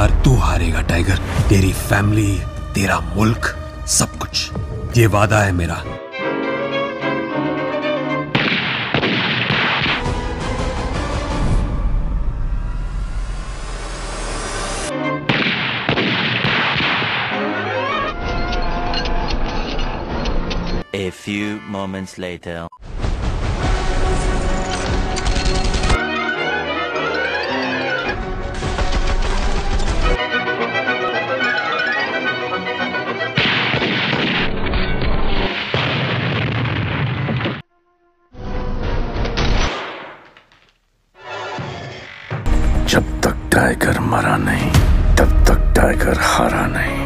बार तू हारेगा टाइगर। तेरी फैमिली, तेरा मुल्क, सब कुछ। ये वादा है मेरा। A few moments later. जब तक टाइगर मरा नहीं, तब तक टाइगर हारा नहीं।